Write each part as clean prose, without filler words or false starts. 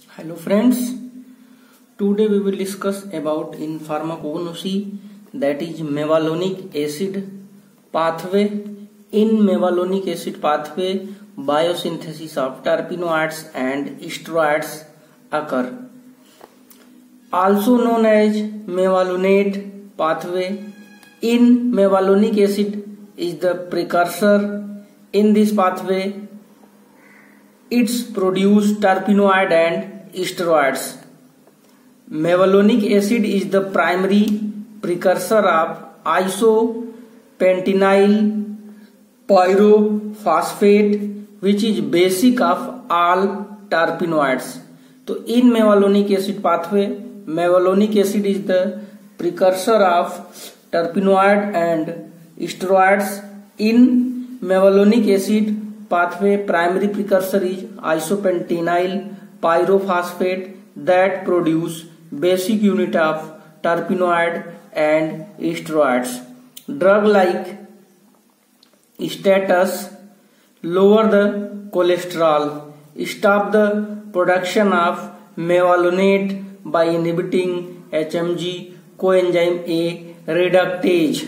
Hello friends, today we will discuss about in pharmacognosy, that is mevalonic acid pathway. In mevalonic acid pathway, biosynthesis of terpenoids and steroids occur. Also known as mevalonate pathway. In mevalonic acid is the precursor. In this pathway, it's produce terpenoid and steroids. Mevalonic acid is the primary precursor of isopentenyl pyrophosphate, which is basic of all terpenoids. So in mevalonic acid pathway, mevalonic acid is the precursor of terpenoid and steroids. In mevalonic acid pathway, primary precursor is isopentenyl pyrophosphate that produce basic unit of terpenoid and steroids. Drug like status lower the cholesterol, stop the production of mevalonate by inhibiting HMG coenzyme A reductase.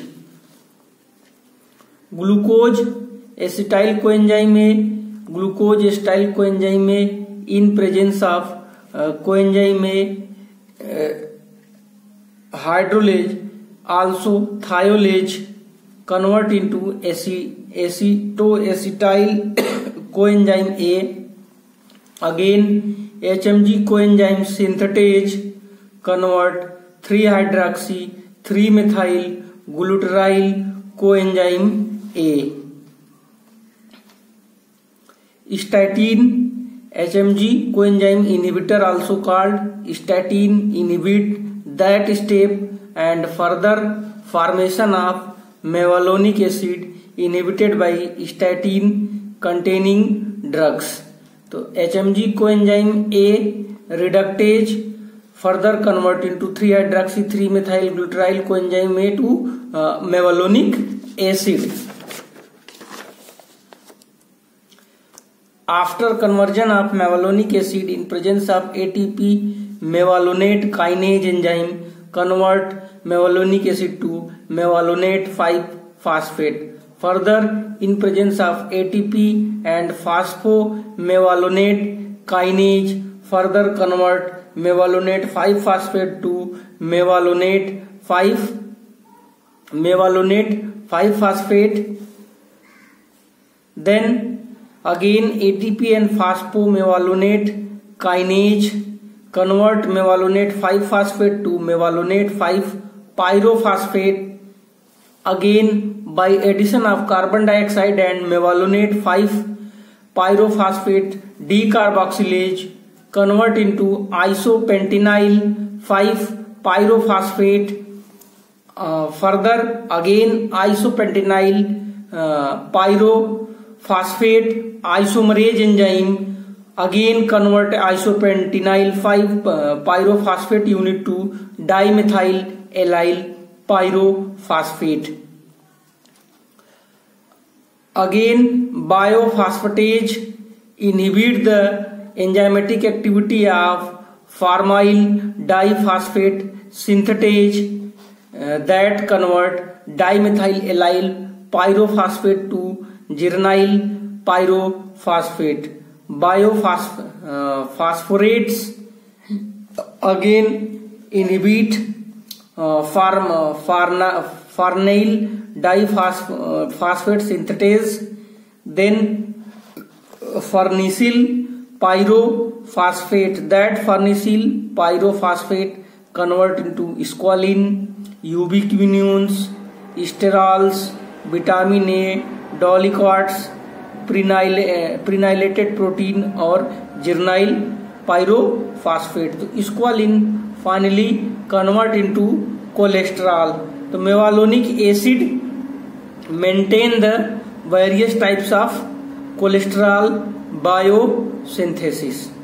Glucose acetyl coenzyme A, glucose acetyl coenzyme A, in presence of coenzyme A hydrolase, also thiolase, convert into acetoacetyl coenzyme A. Again HMG coenzyme synthetase convert 3-hydroxy 3-methyl glutaryl coenzyme A. Statin HMG coenzyme inhibitor, also called statin, inhibit that step and further formation of mevalonic acid inhibited by statin containing drugs. So HMG coenzyme A reductase further convert into 3-hydroxy 3-methyl glutaryl coenzyme A to mevalonic acid. After conversion of mevalonic acid in presence of ATP, mevalonate kinase enzyme convert mevalonic acid to mevalonate 5-phosphate. Further, in presence of ATP and phosphomevalonate kinase further convert mevalonate 5-phosphate to mevalonate 5-phosphate. Then again ATP and phosphomevalonate kinase convert mevalonate 5-phosphate to mevalonate 5-pyrophosphate. Again by addition of carbon dioxide and mevalonate 5-pyrophosphate decarboxylase convert into isopentenyl 5-pyrophosphate. Further again isopentenyl pyrophosphate isomerase enzyme again convert isopentenyl 5-pyrophosphate unit to dimethyl allyl pyrophosphate. Again biophosphatase inhibit the enzymatic activity of formyl diphosphate synthetase that convert dimethyl allyl pyrophosphate to geranyl pyrophosphate. Biophosphorates again inhibit farnyl diphosphate synthetase. Then farnesyl pyrophosphate, that farnesyl pyrophosphate convert into squalene, ubiquinones, sterols, vitamin A, dolichoates, prenylated protein और geranyl pyrophosphate. तो squalene finally convert into cholesterol. तो mevalonic acid maintain the various types of cholesterol biosynthesis.